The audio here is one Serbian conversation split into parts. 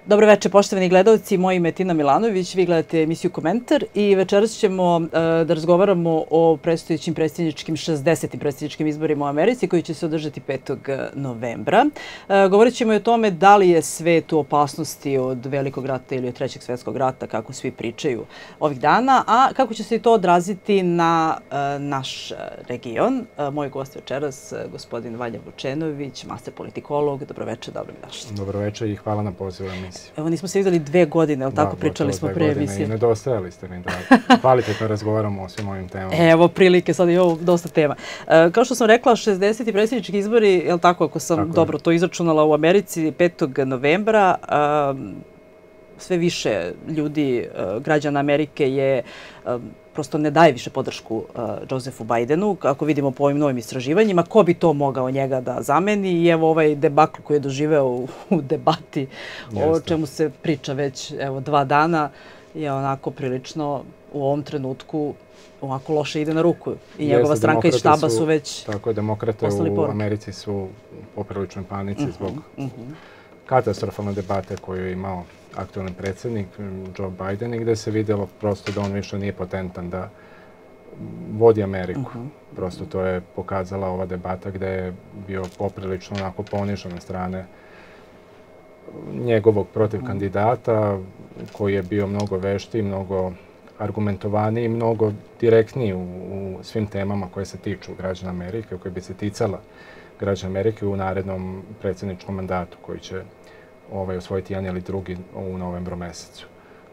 Dobro večer, poštovani gledalci. Moje ime je Tina Milanović, vi gledate emisiju Komentar i večeras ćemo da razgovaramo o predstojećim predsjedničkim 60. predsjedničkim izborima u Americi koji će se održati 5. novembra. Govorit ćemo i o tome da li je svet u opasnosti od Velikog rata ili od Trećeg svjetskog rata, kako svi pričaju ovih dana, a kako će se i to odraziti na naš region. Moj gost večeras, gospodin Valja Vučenović, master politikolog. Dobro večer, dobro mi došli. Dobro večer i hvala na pozivu. Evo, nismo se vidjeli 2 godine, ali tako pričali smo pre emisije. I nedostajali ste mi da kvalitetno razgovaramo o svim ovim temama. Evo prilike, sad imamo dosta tema. Kao što sam rekla, 60. predsjednički izbori, je li tako, ako sam dobro to izračunala, u Americi 5. novembra, sve više ljudi, građana Amerike je prosto ne daje više podršku Josephu Bidenu, kako vidimo po ovim novim istraživanjima. Ko bi to mogao njega da zameni? I evo ovaj debakl koji je doživeo u debati, o čemu se priča već 2 dana, je onako prilično u ovom trenutku ovako loše ide na ruku. I njegova stranka iz štaba su već tako je, demokrate u Americi su u popriličnoj panici zbog katastrofalne debate koju je imao aktualni predsjednik Joe Biden i gdje se vidjelo prosto da on više nije potentan da vodi Ameriku. Prosto to je pokazala ova debata gdje je bio poprilično onako ponižen na strane njegovog protiv kandidata koji je bio mnogo veštiji, mnogo argumentovaniji, mnogo direktniji u svim temama koje se tiču građana Amerike, koje bi se ticala građana Amerike u narednom predsjedničkom mandatu koji će osvojiti jedan ili drugi u novembru mjesecu.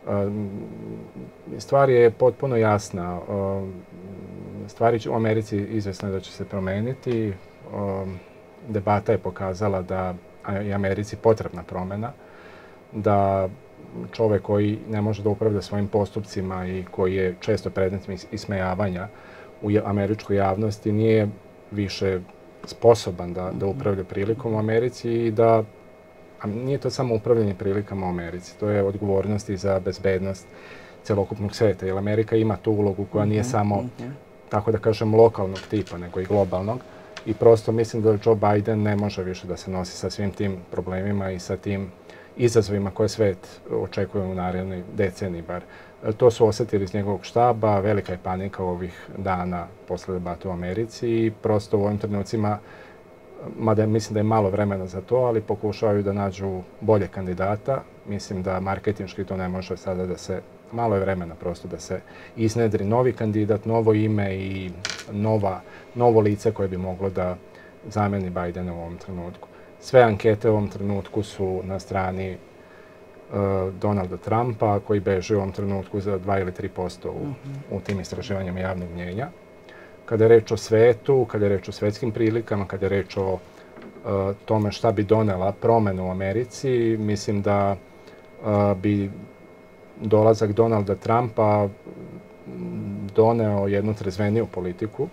Stvar je potpuno jasna. Stvari u Americi izvjesno je da će se promeniti. Debata je pokazala da je Americi potrebna promjena, da čovjek koji ne može da upravlja svojim postupcima i koji je često predmet ismejavanja u američkoj javnosti nije više sposoban da upravlja prilikom u Americi i da nije to samo upravljanje prilikama u Americi, to je odgovornost i za bezbednost celokupnog sveta, jer Amerika ima tu ulogu koja nije samo, tako da kažem, lokalnog tipa, nego i globalnog. I prosto mislim da Joe Biden ne može više da se nosi sa svim tim problemima i sa tim izazovima koje svet očekuje u narednoj deceniji bar. To su osjetili iz njegovog štaba, velika je panika ovih dana posle debate u Americi i prosto u ovim trenucima, mada mislim da je malo vremena za to, ali pokušavaju da nađu bolje kandidata. Mislim da marketinški to ne može sada da se, malo je vremena prosto da se iznedri novi kandidat, novo ime i novo lice koje bi moglo da zameni Bidena u ovom trenutku. Sve ankete u ovom trenutku su na strani Donalda Trumpa, koji beži u ovom trenutku za 2 ili 3% u tim istraživanjima javnog mnjenja. Kada je reč o svetu, kada je reč o svetskim prilikama, kada je reč o tome šta bi donela promjena u Americi, mislim da bi dolazak Donalda Trumpa doneo jednu trezveniju politiku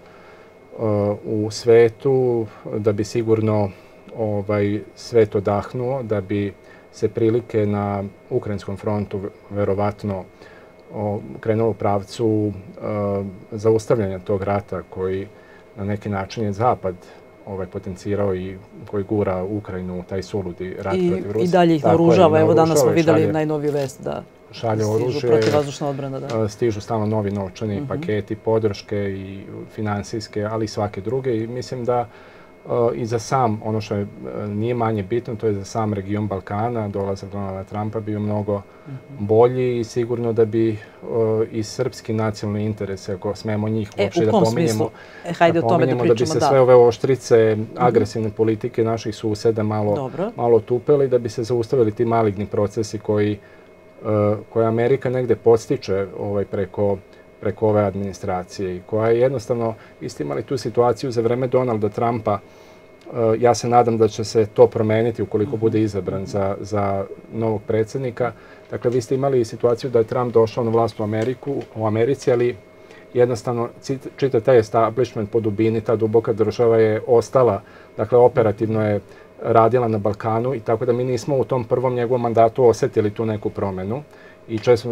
u svetu, da bi sigurno svet odahnuo, da bi se prilike na ukrajinskom frontu verovatno krenulo u pravcu zaustavljanja tog rata koji na neki način je Zapad potencirao i koji gura Ukrajinu u taj suludi rat protiv Rusije. I dalje ih naoružava. Evo danas smo vidjeli najnoviju vest da šalje oružje, protivvazdušna odbrana. Stižu stalno novi novčani paketi, podrške i finansijske, ali i svake druge. I mislim da i za sam, ono što nije manje bitno, to je za sam region Balkana, dolazak Donalda Trumpa bio mnogo bolji i sigurno da bi i srpski nacionalni interese, ako smemo njih uopšte da pominjemo, da bi se sve ove oštrice agresivne politike naših suseda malo tupeli, da bi se zaustavili ti maligni procesi koje Amerika negde podstiče preko ove administracije i koja je jednostavno, vi ste imali tu situaciju za vreme Donalda Trumpa. Ja se nadam da će se to promeniti ukoliko bude izabran za novog predsjednika. Dakle, vi ste imali situaciju da je Trump došao na vlast u Americi, ali jednostavno čitav taj establishment po dubini, ta duboka država je ostala, dakle, operativno je radila na Balkanu i tako da mi nismo u tom prvom njegovom mandatu osjetili tu neku promjenu i često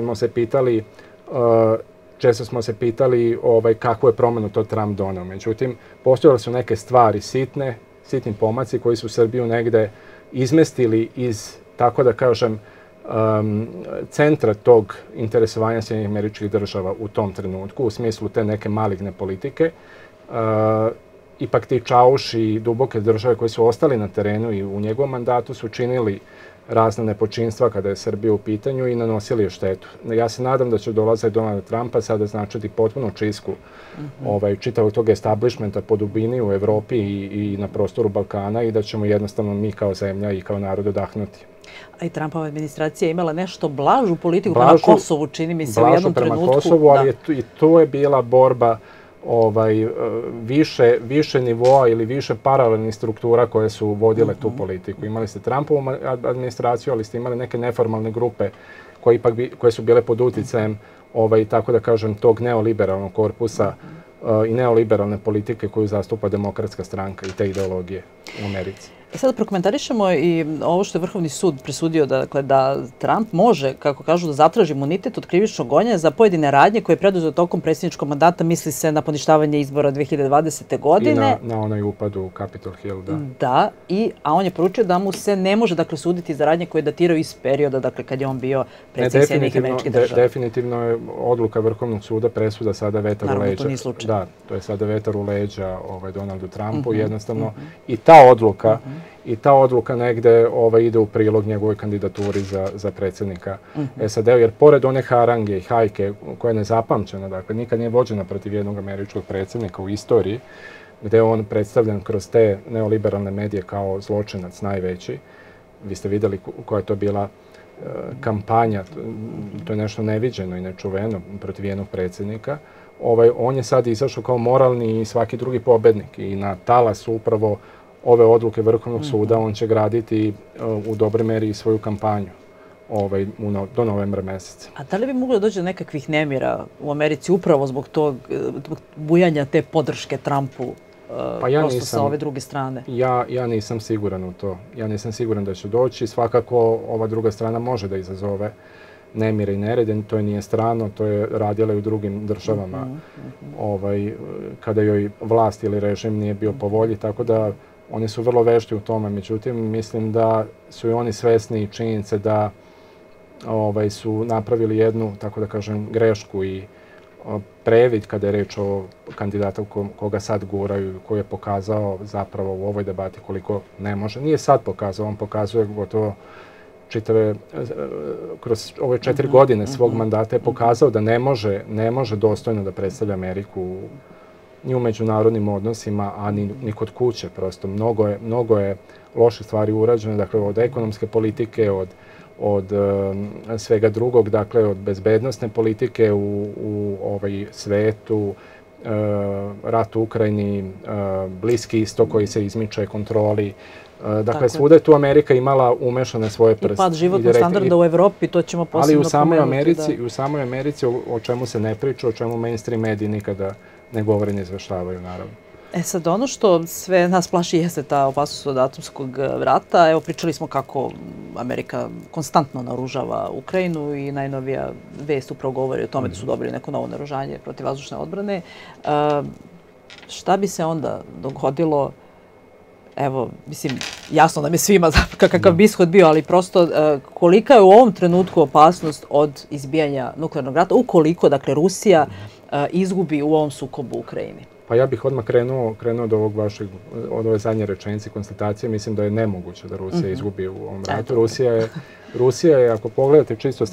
smo se pitali kakvu je promjenu to Trump doneo. Međutim, postojale su neke stvari sitni pomaci koji su Srbiju negde izmestili iz, tako da kažem, centra tog interesovanja Sjedinjenih Američkih Država u tom trenutku, u smislu te neke maligne politike. Ipak ti čauši i duboke države koji su ostali na terenu i u njegovom mandatu su činili razne nepočinstva kada je Srbija u pitanju i nanosili je štetu. Ja se nadam da će dolazak Donalda Trumpa sada značiti potpuno čistku čitavog tog establishmenta po dubini u Evropi i na prostoru Balkana i da ćemo jednostavno mi kao zemlja i kao narod odahnuti. A i Trumpova administracija je imala nešto blažu politiku prema Kosovu, čini mi se, u jednom trenutku. Blažu prema Kosovu, ali i to je bila borba više nivoa ili više paralelnih struktura koje su vodile tu politiku. Imali ste Trumpovu administraciju, ali ste imali neke neformalne grupe koje su bile pod uticajem, tako da kažem, tog neoliberalnog korpusa i neoliberalne politike koju zastupa Demokratska stranka i te ideologije u Americi. Sada prokomentarišemo i ovo što je Vrhovni sud presudio da Trump može, kako kažu, da zatraži imunitet od krivičnog gonjenja za pojedine radnje koje je preduzeo tokom predsjedničkog mandata, misli se na poništavanje izbora 2020. godine. I na onaj upad u Capitol Hill, da. Da, a on je poručio da mu se ne može suditi za radnje koje datiraju iz perioda kad je on bio predsjednik Sjedinjenih Američkih Država. Definitivno je odluka Vrhovnog suda presuda sada vetar u leđa. Naravno, to nije slučaj. Da, to je sada vetar u leđa Donaldu Trumpu. Jednostavno i ta odluka negde ide u prilog njegovoj kandidaturi za predsjednika SAD-a, jer pored one harange i hajke koja je nezapamćena, dakle nikad nije vođena protiv jednog američkog predsjednika u istoriji, gde je on predstavljen kroz te neoliberalne medije kao zločinac najveći. Vi ste vidjeli koja je to bila kampanja, to je nešto neviđeno i nečuveno protiv jednog predsjednika. On je sad izašao kao moralni i svaki drugi pobednik i na talasu upravo ove odluke Vrhovnog suda on će graditi u dobroj meri svoju kampanju do novembra meseca. A da li bi moglo da dođe do nekakvih nemira u Americi upravo zbog tog bujanja te podrške Trumpu prosto sa ove druge strane? Ja nisam siguran u to. Ja nisam siguran da će doći. Svakako ova druga strana može da izazove nemire i nerede. To je nije strano, to je radila i u drugim državama kada joj vlast ili režim nije bio po volji, tako da oni su vrlo vešti u tome. Međutim, mislim da su i oni svesni činjenice da su napravili jednu, tako da kažem, grešku i previd kada je reč o kandidatu koga sad guraju, koji je pokazao zapravo u ovoj debati koliko ne može. Nije sad pokazao, on pokazuje gotovo kroz ove 4 godine svog mandata je pokazao da ne može dostojno da predstavlja Ameriku ni u međunarodnim odnosima, a ni kod kuće. Prosto mnogo je loših stvari urađeno, dakle od ekonomske politike, od svega drugog, dakle od bezbednosne politike u svetu, rat u Ukrajini, Bliski istok koji se izmiče kontroli. Dakle, svuda je tu Amerika imala umešane svoje prste. I pad životnog standarda u Evropi, to ćemo posebno pomenuti. Ali i u samoj Americi, o čemu se ne priča, o čemu mainstream mediji nikada ne govore, ne izveštavaju, naravno. Sad, ono što sve nas plaši jeste ta opasnost od atomskog rata. Evo, pričali smo kako Amerika konstantno naoružava Ukrajinu i najnovija vest upravo govori o tome da su dobili neko novo naoružanje protivvazdušne odbrane. Šta bi se onda dogodilo? Evo, mislim, jasno nam je svima kakav bi ishod bio, ali prosto kolika je u ovom trenutku opasnost od izbijanja nuklearnog rata, ukoliko, dakle, Rusija izgubi u ovom sukobu u Ukrajini? Pa ja bih odmah krenuo od ove zadnje rečenice, konstatacije. Mislim da je nemoguće da Rusija izgubi u ovom ratu. Rucija je, ako pogledate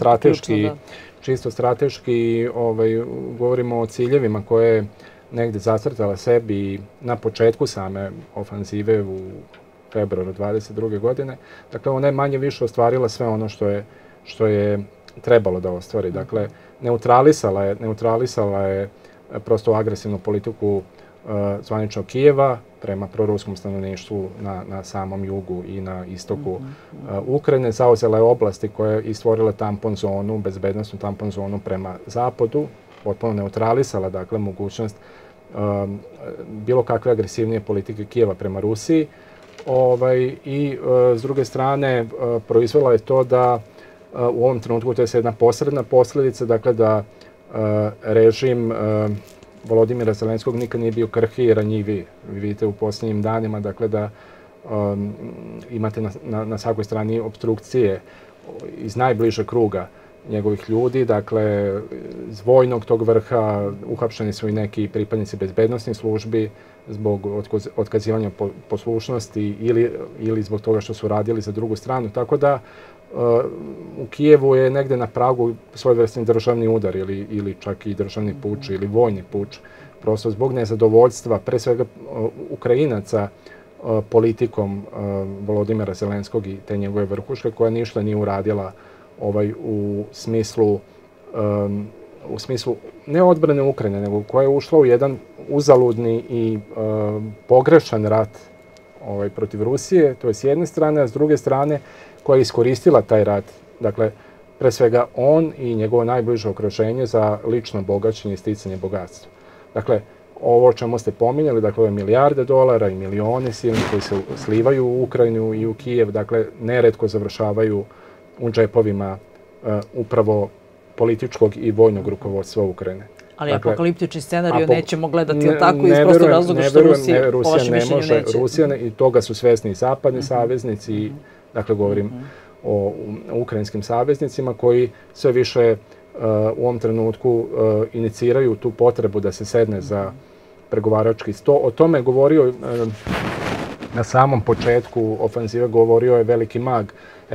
čisto strateški, govorimo o ciljevima koje je negdje zacrtala sebi na početku same ofanzive u februaru 2022. godine. Dakle, ona je manje više ostvarila sve ono što je trebalo da ostvari. Dakle, neutralisala je prosto agresivnu politiku zvaničnog Kijeva prema proruskom stanovništvu na samom jugu i na istoku Ukrajine. Zauzela je oblasti koje je stvorila tampon zonu, bezbednostnu tampon zonu prema zapadu, potpuno neutralisala, dakle, mogućnost bilo kakve agresivnije politike Kijeva prema Rusiji. I s druge strane proizvela je to da u ovom trenutku, to je jedna posredna posljedica, dakle da režim Volodimira Zelenskog nikad nije bio krhkiji i ranjiviji. Vi vidite u posljednjim danima, dakle da imate na svakoj strani opstrukcije iz najbližeg kruga njegovih ljudi, dakle, iz vojnog tog vrha uhapšeni su i neki pripadnici bezbednosnih službi zbog otkazivanja poslušnosti ili zbog toga što su radili za drugu stranu. Tako da u Kijevu je negde na pragu svojevrsni državni udar ili čak i državni puč ili vojni puč, prosto zbog nezadovoljstva, pre svega Ukrajinaca, politikom Volodimira Zelenskog i te njegove vrhuške, koja ništa nije uradila u smislu ne odbrane Ukrajine, nego koja je ušla u jedan uzaludni i pogrešan rat protiv Rusije, to je s jedne strane, a s druge strane koja je iskoristila taj rat, dakle, pre svega on i njegovo najbliže okruženje za lično bogaćenje i sticanje bogatstva. Dakle, ovo o čemu ste pominjali, dakle, ove milijarde dolara i milioni silni koji se slivaju u Ukrajinu i u Kijev, dakle, neretko završavaju u džepovima upravo političkog i vojnog rukovodstva Ukrajine. Ali apokaliptični scenarij nećemo gledati tako iz prostog razloga što Rusija po vašem mišljenju neće. Rusija i toga su svesni i zapadni saveznici, dakle govorim o ukrajinskim saveznicima koji sve više u ovom trenutku iniciraju tu potrebu da se sedne za pregovarački sto. O tome je govorio na samom početku ofenzive, govorio je veliki mag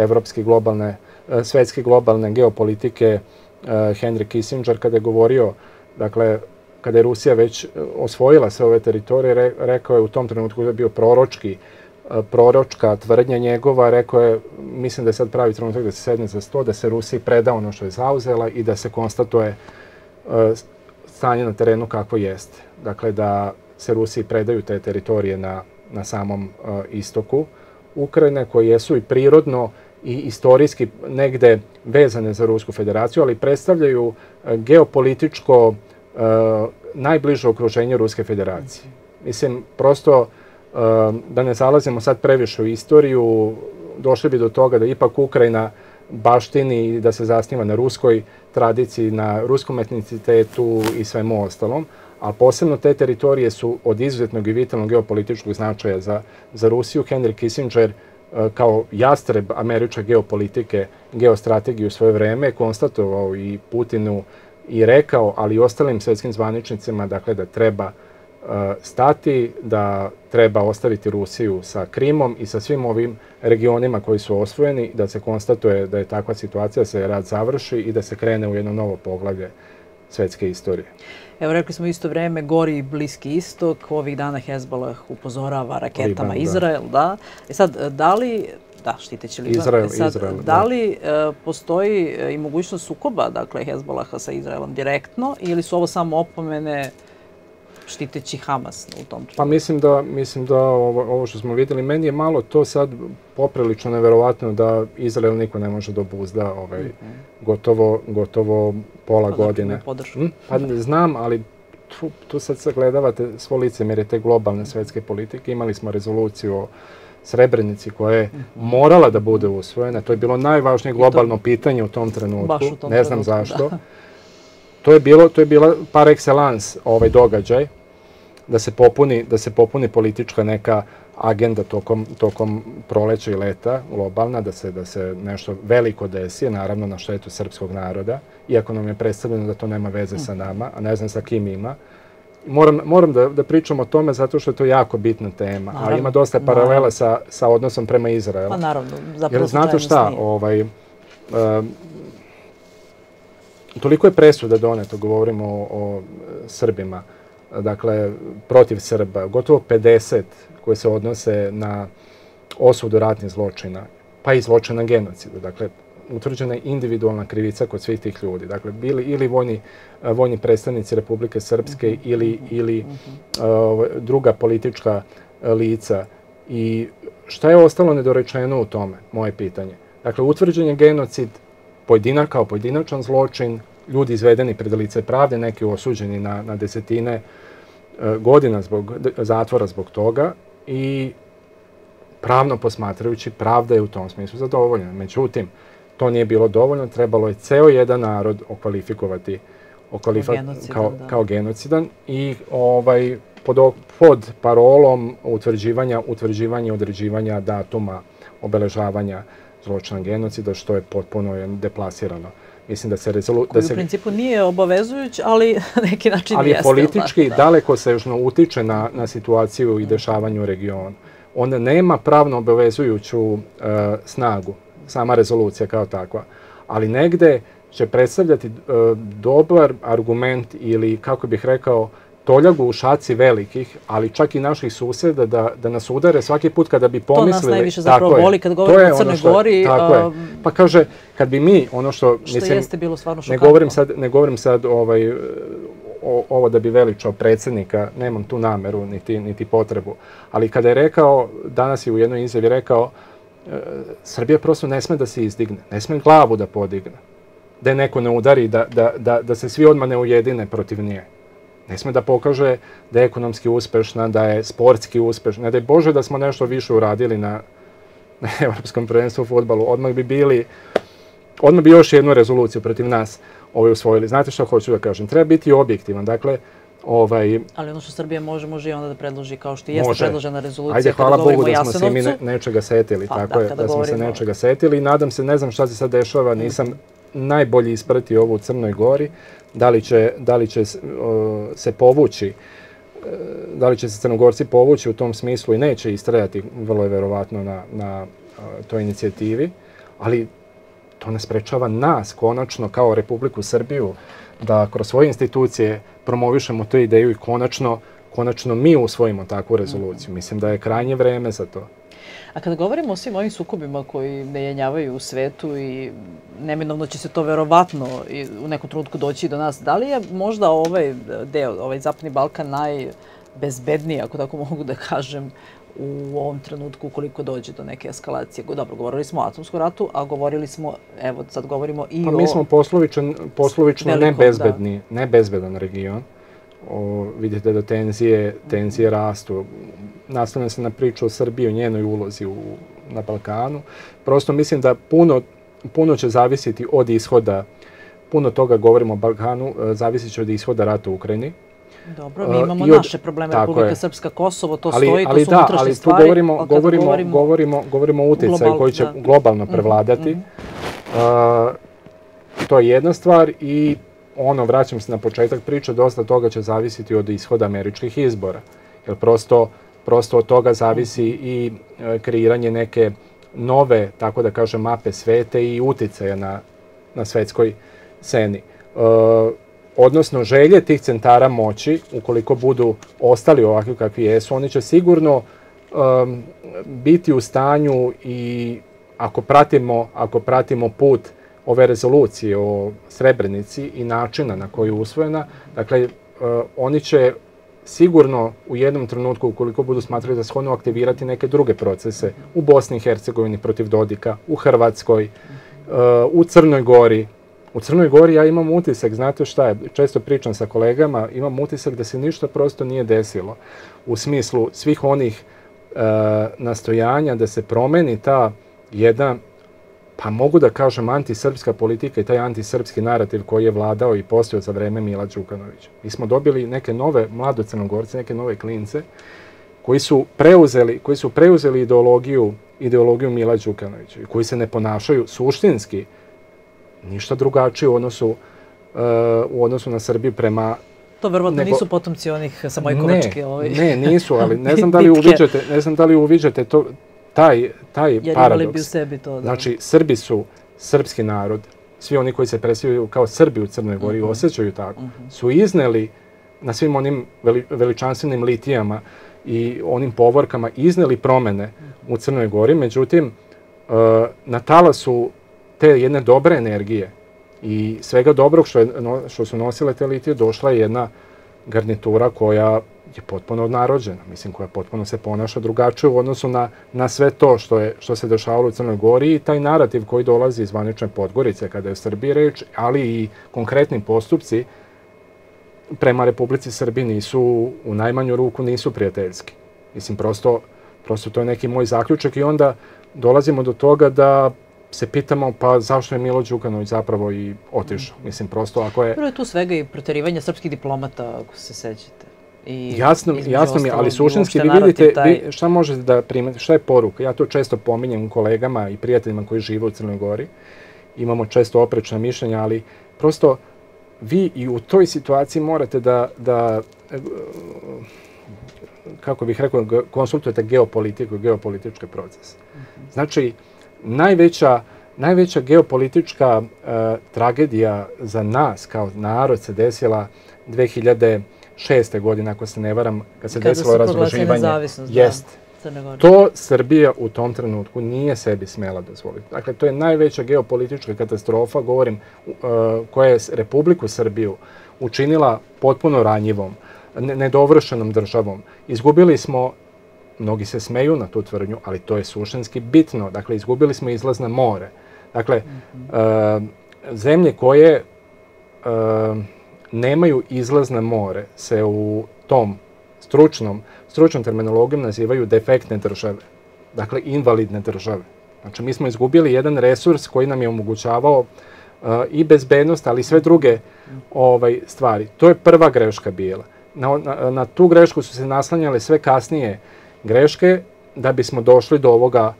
svetske globalne geopolitike Henry Kissinger, kada je govorio, dakle, kada je Rusija već osvojila sve ove teritorije, rekao je u tom trenutku da je bio proročka tvrdnja njegova, rekao je, mislim da je sad pravi trenutak da se sedne za sto, da se Rusiji preda ono što je zauzela i da se konstatuje stanje na terenu kako jeste. Dakle, da se Rusiji predaju te teritorije na samom istoku Ukrajine, koje jesu i prirodno i istorijski negde vezane za Rusku federaciju, ali predstavljaju geopolitičko najbliže okruženje Ruske federacije. Mislim, prosto da ne zalazimo sad previše u istoriju, došli bi do toga da ipak Ukrajina baštini i da se zasniva na ruskoj tradiciji, na ruskom etnicitetu i svemu ostalom, a posebno te teritorije su od izuzetnog i vitalnog geopolitičkog značaja za Rusiju. Henry Kissinger kao jastreb američke geopolitike, geostrategiju u svoje vreme, konstatovao i Putinu i rekao, ali i ostalim svetskim zvaničnicima, dakle, da treba stati, da treba ostaviti Rusiju sa Krimom i sa svim ovim regionima koji su osvojeni, da se konstatuje da je takva situacija, da se rat završi i da se krene u jedno novo poglavlje svetske istorije. Evo, rekli smo isto vreme, gori Bliski istok, ovih dana Hezbollah upozorava raketama Izrael, da. E sad, da li, štiteći Liban, da li postoji i mogućnost sukoba, dakle, Hezbollaha sa Izraelom direktno, ili su ovo samo opomene štiteći Hamas u tom trenutku? Pa mislim da ovo što smo vidjeli, meni je malo to sad poprilično neverovatno da Izrael niko ne može da obuzda gotovo pola godine. Pa znam, ali tu sad sagledavate svo licemjerje te globalne svetske politike. Imali smo rezoluciju o Srebrenici koja je morala da bude usvojena. To je bilo najvažnije globalno pitanje u tom trenutku. Ne znam zašto. To je bila par excellence ovaj događaj, da se popuni politička neka agenda tokom proleća i leta, globalna, da se nešto veliko desi, naravno na štetu srpskog naroda, iako nam je predstavljeno da to nema veze sa nama, a ne znam sa kim ima. Moram da pričam o tome zato što je to jako bitna tema, a ima dosta paralela sa odnosom prema Izraelu. Pa naravno, zapravo znate šta, toliko je presuda doneto, govorimo o Srbima, dakle, protiv Srba, gotovo 50 koje se odnose na osudu ratnih zločina, pa i zločina genocida. Dakle, utvrđena je individualna krivica kod svih tih ljudi. Dakle, bili ili vojni predstavnici Republike Srpske ili druga politička lica. I šta je ostalo nedorečeno u tome? Moje pitanje. Dakle, utvrđen je genocid kao pojedinačan zločin, ljudi izvedeni pred lice pravde, neki osuđeni na desetine godina zatvora zbog toga i pravno posmatrajući pravda je u tom smislu zadovoljena. Međutim, to nije bilo dovoljno, trebalo je ceo jedan narod okvalifikovati kao genocidan i pod parolom utvrđivanja i određivanja datuma obeležavanja zločina genocida, što je potpuno deplasirano. Mislim da se koji u principu nije obavezujuć, ali na neki način ali jeste. Ali politički dalekosežno utiče na situaciju i dešavanje u regionu. On nema pravno obavezujuću snagu, sama rezolucija kao takva, ali negde će predstavljati dobar argument ili, kako bih rekao, toljagu u šaci velikih, ali čak i naših susjeda da nas udare svaki put kada bi pomislili... To nas najviše zapravo boli kad govorimo o Crnoj Gori. Tako je. Pa kaže, kad bi mi ono što... Što jeste bilo stvarno šokantno. Ne govorim sad ovo da bi veličao predsjednika, nemam tu nameru niti potrebu, ali kada je rekao, danas je u jednoj izjavi rekao, Srbija prosto ne sme da se izdigne, ne sme glavu da podigne, da je neko ne udari, da se svi odmah ne ujedine protiv nje. Ne sme da pokaže da je ekonomski uspešna, da je sportski uspešna. Ne daj Bože da smo nešto više uradili na Evropskom prvenstvu u fudbalu. Odmah bi još jednu rezoluciju protiv nas usvojili. Znate što hoću da kažem? Treba biti objektivan. Dakle, ali ono što Srbija može i onda da predloži, kao što jeste predložena rezolucija. Ajde, hvala Bogu da smo se mi nečega setili. Tako je, da smo se nečega setili. I nadam se, ne znam šta se sad dešava, nisam najbolji ispratio ovo u Crnoj Gori. Da li će se povući, da li će se Crnogorci povući u tom smislu i neće istrajati, vrlo je verovatno, na toj inicijativi, ali to ne sprečava nas, konačno, kao Republiku Srbiju, da kroz svoje institucije promovišemo tu ideju i konačno mi usvojimo takvu rezoluciju. Mislim da je krajnje vreme za to. A kada govorimo o svim ovim sukobima koji ne jenjavaju u svetu i neminovno će se to verovatno u nekom trenutku doći do nas, da li je možda ovaj deo, ovaj Zapadni Balkan najbezbedniji, ako tako mogu da kažem, u ovom trenutku ukoliko dođe do neke eskalacije? Dobro, govorili smo o atomskom ratu, a govorili smo, evo sad govorimo i o... Pa mi smo poslovično nebezbedan region. Vidite da tenzije rastu. Nastavljam se na priču o Srbiji, o njenoj ulozi na Balkanu. Prosto mislim da puno će zavisiti od ishoda, puno toga govorimo o Balkanu, zavisit će od ishoda rata u Ukrajini. Dobro, mi imamo naše probleme, Republika Srpska, Kosovo, to stoji, to su unutrašnje stvari. Ali tu govorimo o uticaju koji će globalno prevladati. To je jedna stvar i vraćam se na početak priče, dosta toga će zavisiti od ishoda američkih izbora. Jer prosto od toga zavisi i kreiranje neke nove, tako da kažem, mape svete i uticaja na svetskoj sceni. Odnosno, želje tih centara moći, ukoliko budu ostali ovakvi kakvi jesu, oni će sigurno biti u stanju i ako pratimo put ove rezolucije o Srebrenici i načina na koji je usvojena, dakle, oni će sigurno u jednom trenutku, ukoliko budu smatrali da shodno, aktivirati neke druge procese u Bosni i Hercegovini protiv Dodika, u Hrvatskoj, u Crnoj Gori. U Crnoj Gori ja imam utisak, znate šta je, često pričam sa kolegama, imam utisak da se ništa prosto nije desilo u smislu svih onih nastojanja da se promeni ta jedna, pa mogu da kažem, antisrpska politika i taj antisrpski narativ koji je vladao i postojao za vreme Mila Đukanovića. Mi smo dobili neke nove mlade Crnogorce, neke nove klince koji su preuzeli ideologiju Mila Đukanovića i koji se ne ponašaju suštinski ništa drugačije u odnosu na Srbiju prema... To verovatno nisu potomci onih Samojkovačke. Ne, nisu, ali ne znam da li uviđate taj paradoks. Znači, Srbi su srpski narod, svi oni koji se predstavljaju kao Srbi u Crnoj Gori i osjećaju tako, su izneli na svim onim veličanstvenim litijama i onim povorkama, izneli promene u Crnoj Gori, međutim, na talasu te jedne dobre energije i svega dobrog što su nosile te litije, došla je jedna garnitura koja je potpuno odnarođena, mislim, koja potpuno se ponaša drugačije u odnosu na sve to što se dešavalo u Crnoj Gori i taj narativ koji dolazi iz zvanične Podgorice kada je o Srbiji reč, ali i konkretni postupci prema Republici Srbiji nisu, u najmanju ruku, nisu prijateljski. Mislim, prosto to je neki moj zaključak i onda dolazimo do toga da se pitamo pa zašto je Milo Đukanović zapravo i otišao. Mislim, prosto ako je... Prvo je tu svega i proterivanje srpskih diplomata, ako se sećate. Jasno mi, ali suštinski vi vidite šta možete da primete, šta je poruka. Ja to često pominjem kolegama i prijateljima koji žive u Crnoj Gori. Imamo često oprečna mišljenja, ali prosto vi i u toj situaciji morate da kako bih rekao, konsultujete geopolitiku i geopolitičke procese. Znači, najveća geopolitička tragedija za nas kao narod se desila 2006. godine, ako se ne varam, kad se desilo razloživanje. Jest. To Srbija u tom trenutku nije sebi smela dozvoliti. Dakle, to je najveća geopolitička katastrofa, govorim, koja je Republiku Srbiju učinila potpuno ranjivom, nedovršenom državom. Izgubili smo, mnogi se smeju na tu tvrdnju, ali to je suštinski bitno. Dakle, izgubili smo izlaz na more. Dakle, zemlje koje nemaju izlaz na more se u tom stručnom terminologijom nazivaju defektne države. Dakle, invalidne države. Znači, mi smo izgubili jedan resurs koji nam je omogućavao i bezbednost, ali i sve druge stvari. To je prva greška bila. Na tu grešku su se naslanjale sve kasnije greške da bismo došli do ovoga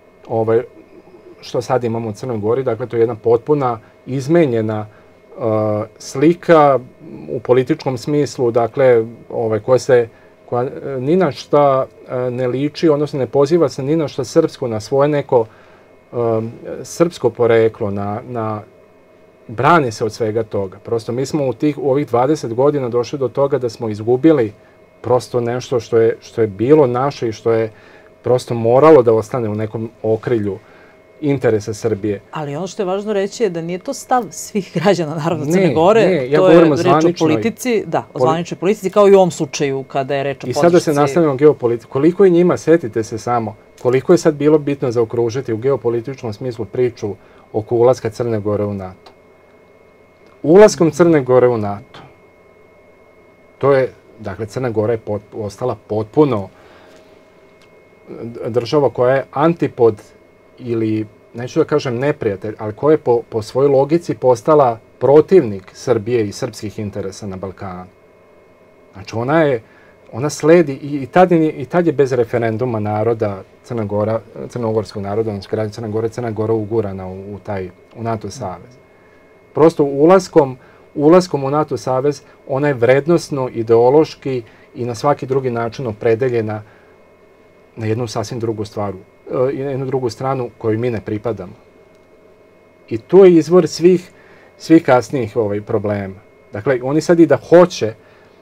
što sad imamo u Crnoj Gori. Dakle, to je jedna potpuna izmenjena slika u političkom smislu, dakle, koja ni na šta ne liči, odnosno ne poziva se ni na šta srpsko, na svoje neko srpsko poreklo, brani se od svega toga. Prosto mi smo u ovih 20 godina došli do toga da smo izgubili prosto nešto što je bilo naše i što je prosto moralo da ostane u nekom okrilju interesa Srbije. Ali ono što je važno reći je da nije to stav svih građana Narodne Crne Gore. To je reč o politici, da, o zvaničnoj politici, kao i u ovom slučaju kada je reč o podršci. I sada se nastavljamo geopolitiku. Koliko je njima, setite se samo, koliko je sad bilo bitno zaokružiti u geopolitičkom smislu priču oko ulaska Crne Gore u NATO. Ulaskom Crne Gore u NATO, to je, dakle, Crna Gora je ostala potpuno država koja je antipod ili, neću da kažem neprijatelj, ali koja je po svojoj logici postala protivnik Srbije i srpskih interesa na Balkanu. Znači, ona sledi i tad je bez referenduma naroda crnogorskog naroda, odnosno grada Crne Gore, Crna Gora ugurana u NATO savez. Prosto ulaskom u NATO savez ona je vrednosno, ideološki i na svaki drugi način opredeljena na jednu sasvim drugu stvar, jednu drugu stranu koju mi ne pripadamo. I to je izvor svih kasnijih problema. Dakle, oni sad i da hoće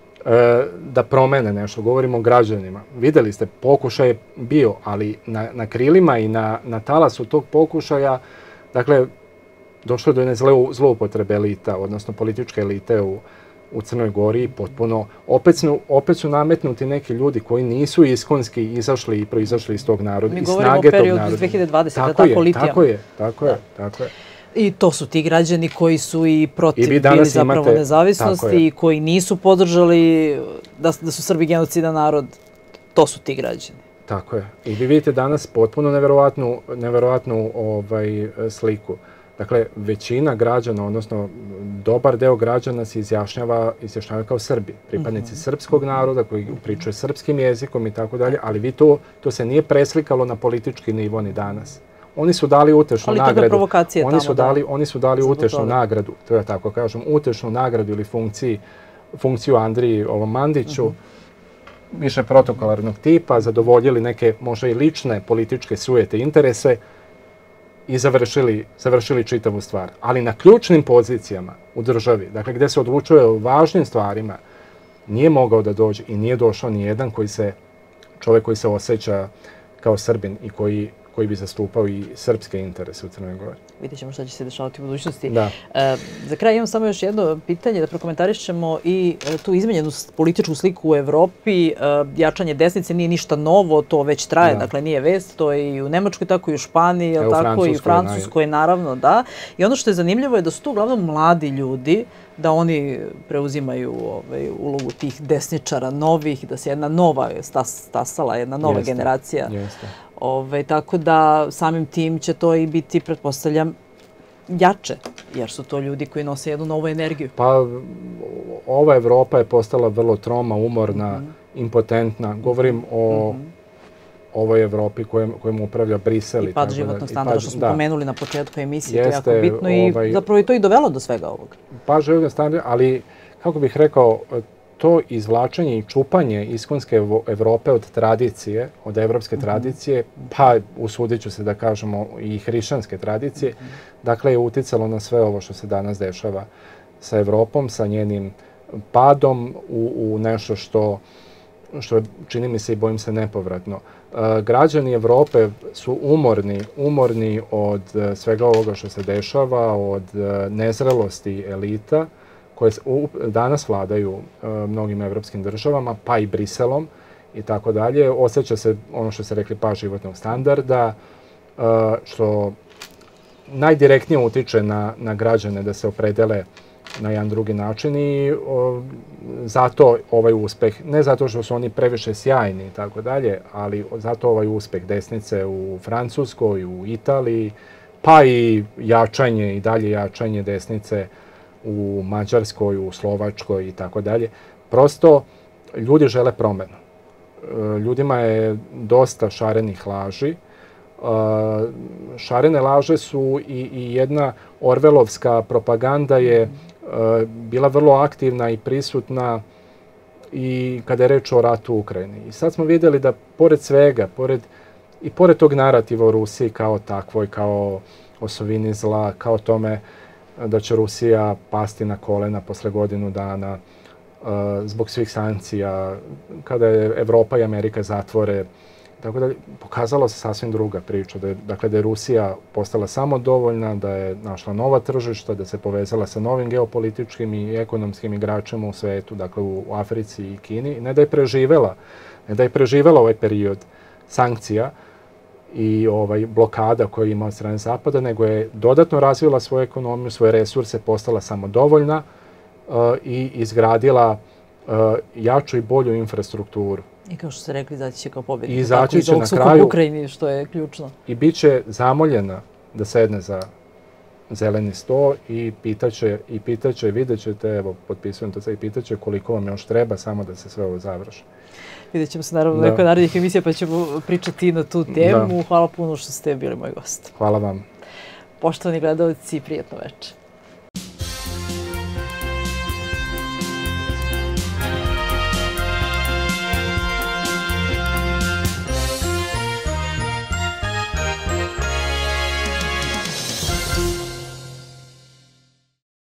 da promene nešto, govorimo o građanima. Videli ste, pokušaj je bio, ali na krilima i na talasu tog pokušaja, dakle, došlo do jedne zloupotrebe elita, odnosno političke elite u Crnoj Gori, potpuno. Opet su nametnuti neki ljudi koji nisu iskonski izašli i proizašli iz tog naroda. Mi govorimo o periodu 2020, tako je. I to su ti građani koji su i protiv bili zapravo nezavisnosti i koji nisu podržali da su Srbi genocidan narod. To su ti građani. Tako je. I vi vidite danas potpuno neverovatnu sliku. Dakle, većina građana, odnosno dobar deo građana se izjašnjava kao Srbi. Pripadnici srpskog naroda koji pričaju srpskim jezikom i tako dalje, ali to se nije preslikalo na politički nivo ni danas. Oni su dali utešnu nagradu. Ali to je provokacija tamo. Oni su dali utešnu nagradu, to ja tako kažem, utešnu nagradu ili funkciju Andriji Mandiću, više protokolarnog tipa, zadovoljili neke možda i lične političke sujete interese i završili čitavu stvar. Ali na ključnim pozicijama u državi, dakle gdje se odlučuje o važnim stvarima, nije mogao da dođe i nije došao ni jedan čovjek koji se osjeća kao Srbin i koji bi zastupao i srpske interese u Crnoj Gori. Vidjet ćemo šta će se dešavati u budućnosti. Za kraj imam samo još jedno pitanje da prokomentarišemo i tu izmenjenu političku sliku u Evropi. Jačanje desnice nije ništa novo, to već traje, dakle nije vest, to je i u Nemačkoj, tako i u Španiji, tako i u Francuskoj, naravno, da. I ono što je zanimljivo je da su tu uglavnom mladi ljudi, da oni preuzimaju ulogu tih desničara novih, da se jedna nova stasala, jedna nova generacija. Tako da samim tim će to i biti, pretpostavljam, jače. jer su to ljudi koji nose jednu novu energiju. Pa ova Evropa je postala vrlo troma, umorna, impotentna. Govorim o ovoj Evropi kojom upravlja Brisel. I pad životnog standarda, što smo pomenuli na početku emisije, to je jako bitno i zapravo je to i dovelo do svega ovoga. Pad životnog standarda, ali kako bih rekao, to izvlačenje i čupanje iskonske Evrope od tradicije, od evropske tradicije, pa usudit ću se da kažemo i hrišćanske tradicije, dakle je uticalo na sve ovo što se danas dešava sa Evropom, sa njenim padom u nešto što čini mi se i bojim se nepovratno. Građani Evrope su umorni od svega ovoga što se dešava, od nezrelosti elita koje danas vladaju mnogim evropskim državama, pa i Briselom i tako dalje. Osjeća se ono što se rekli pad životnog standarda, što najdirektnije utiče na građane da se opredele na jedan drugi način i zato ovaj uspeh, ne zato što su oni previše sjajni i tako dalje, ali zato ovaj uspeh desnice u Francuskoj, u Italiji, pa i jačanje i dalje jačanje desnice u Mađarskoj, u Slovačkoj i tako dalje. Prosto ljudi žele promenu. Ljudima je dosta šarenih laži. Šarene laže su i jedna orvelovska propaganda je bila vrlo aktivna i prisutna i kada je reč o ratu u Ukrajini. I sad smo vidjeli da pored svega, pored tog narativa o Rusiji kao takvoj, kao osovini zla, kao tome da će Rusija pasti na kolena posle godinu dana zbog svih sankcija, kada je Evropa i Amerika zatvore, tako da pokazalo se sasvim druga priča, da je Rusija postala samodovoljna, da je našla nova tržišta, da se povezala sa novim geopolitičkim i ekonomskim igračima u svetu, dakle u Africi i Kini, ne da je preživela ovaj period sankcija i blokada koju ima od strane Zapada, nego je dodatno razvila svoju ekonomiju, svoje resurse, postala samodovoljna i izgradila jaču i bolju infrastrukturu. I kao što ste rekli, izaći će kao pobjednik. I izaći će na kraju. U Ukrajini, što je ključno. I bit će zamoljena da sedne za zeleni sto i pitaće, vidjet ćete, evo, potpisujem to sad, i pitaće koliko vam još treba samo da se sve ovo završi. Vidjet ćemo se naravno u nekoj narednih emisija pa ćemo pričati na tu temu. Hvala puno što ste bili moj gost. Hvala vam. Poštovani gledalci, prijatno večer.